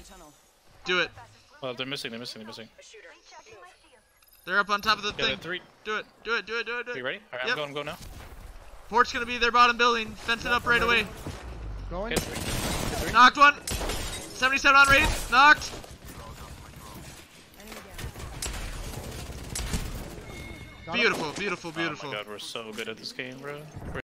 Do it. Oh, they're missing. They're up on top of the thing. Three. Do it. Are you ready? Alright, Yep. I'm going now. Port's gonna be their bottom building. Fence it up right away. Going. Hit three. Knocked one. 77 on Wraith. Knocked. Got him. Beautiful. Oh my god, we're so good at this game, bro.